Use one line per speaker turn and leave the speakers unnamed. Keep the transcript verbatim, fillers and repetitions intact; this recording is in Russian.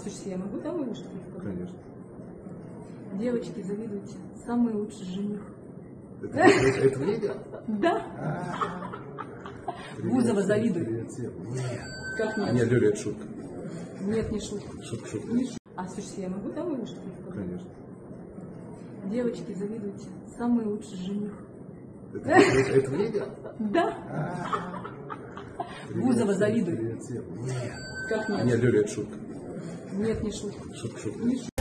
слушайте, я могу домой что-то?
Конечно.
Девочки, завидуйте. Самый лучший жених.
Это, это, это мне идет?
Да.
Привет,
Бузова
всем,
завидует.
привет всем. Нет.
Как нет?
Нет, Люля, это шутка.
Нет, не шутка.
Шутка, шутка.
Не шу- А слушайте, я могу домой что-то?
Конечно.
Девочки, завидуйте. Самый лучший жених.
Это, это, это мне идет?
Да.
Привет,
Бузова
всем,
завидует.
привет всем. Нет.
Как нет?
Нет, Люля, это шутка.
Нет, не шутка.
Шутка, шутка.
Не шутка.